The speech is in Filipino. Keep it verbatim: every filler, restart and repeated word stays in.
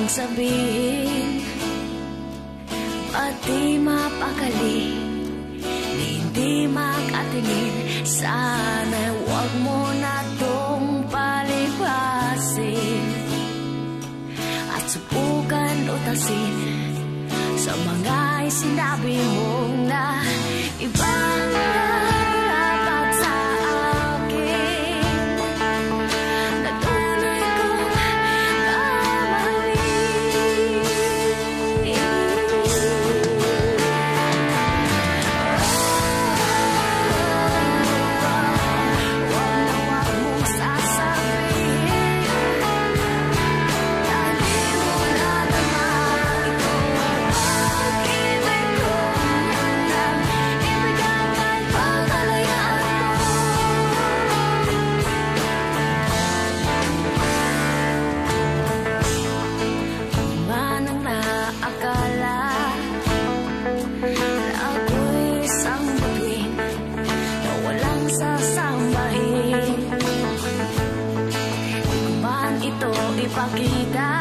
mang sabihin, pati mapakali, hindi makatingin. Sana'y huwag mo na tong palipasin at subukan utasin sa mga sinabi mong na ibang dapat sa akin, na tunay kong kamali. Huwag na huwag mong sasabihin na di mo nadama ito. Pag-ibig ko na ibigay kay pangkalayaan mo. Kung manang naakala na ako'y isang bituin na walang sasambahin, di ko man ito ipakita